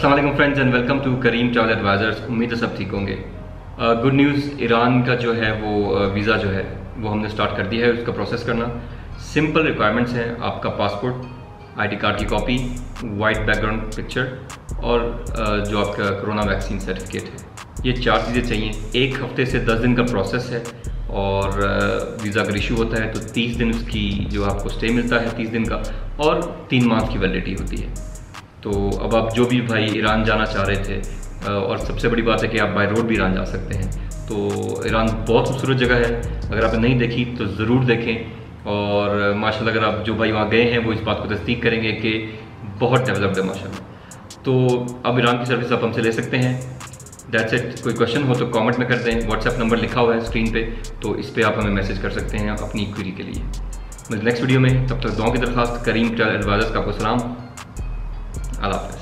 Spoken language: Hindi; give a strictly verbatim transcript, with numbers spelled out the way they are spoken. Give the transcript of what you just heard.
अस्सलाम वालेकुम friends and welcome to Karim travel advisors. उम्मीद है सब ठीक होंगे। गुड uh, न्यूज़, ईरान का जो है वो वीज़ा uh, जो है वो हमने स्टार्ट कर दिया है उसका प्रोसेस करना। सिंपल रिक्वायरमेंट्स हैं, आपका पासपोर्ट, आईडी कार्ड की कॉपी, वाइट बैकग्राउंड पिक्चर और uh, जो आपका कोरोना वैक्सीन सर्टिफिकेट है। ये चार चीज़ें चाहिए। एक हफ्ते से दस दिन का प्रोसेस है और वीज़ा अगर इशू होता है तो तीस दिन उसकी जो आपको स्टे मिलता है तीस दिन का, और तीन माह की वैलिडिटी होती है। तो अब आप जो भी भाई ईरान जाना चाह रहे थे, और सबसे बड़ी बात है कि आप बाय रोड भी ईरान जा सकते हैं। तो ईरान बहुत खूबसूरत जगह है, अगर आपने नहीं देखी तो ज़रूर देखें। और माशाल्लाह अगर आप जो भाई वहाँ गए हैं वो इस बात को तस्दीक करेंगे कि बहुत डेवलप्ड है माशाल्लाह। तो अब ईरान की सर्विस आप हमसे ले सकते हैं। That's it. कोई क्वेश्चन हो तो कमेंट में कर दें, व्हाट्सएप नंबर लिखा हुआ है स्क्रीन पे, तो इस पर आप हमें मैसेज कर सकते हैं अपनी क्वेरी के लिए। मिलते नेक्स्ट वीडियो में, तब तक दुआओं की दरख्वास्त। करीम ट्रैवल एडवाइजर्स का आपको सलाम। अल्लाह हाफ़िज़।